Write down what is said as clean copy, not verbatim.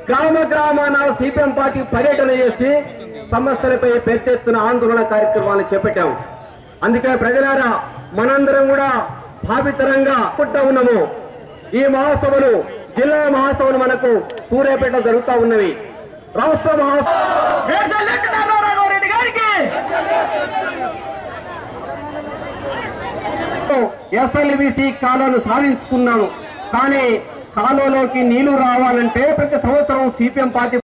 గ్రామ గ్రామాన CPM party పర్యటన చేసి సమస్యలపై పెద్ద ఎత్తున ఆందోళన కార్యక్రమాలు చేపట్టాము. అందుకే ప్రజలారా మనందరం కూడా భావితరంగా పుట్టా ఉన్నాము. ఈ మహోత్సవాలు జిల్లా మహోత్సవాలు మనకు సూర్యాపేట జరుగుతూ ఉన్నవి. రాష్ట్ర ఎస్ఎల్బిసి కాలువను సాధించుకున్నాము. కానీ కాలువలోకి నీళ్లు రావాలంటే ప్రతి సంవత్సరం సిపిఎం పార్టీ